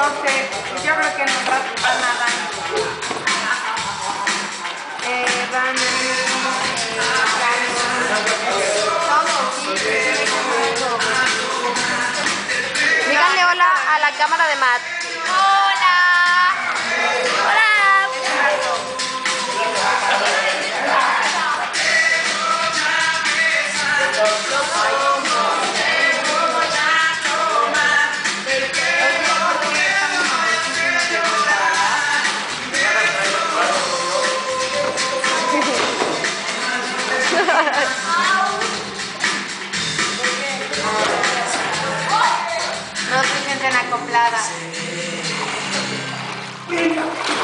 No sé, yo creo que nos van a daño. Díganle hola a la cámara de Matt. Hola. Hola. No se sienten acopladas.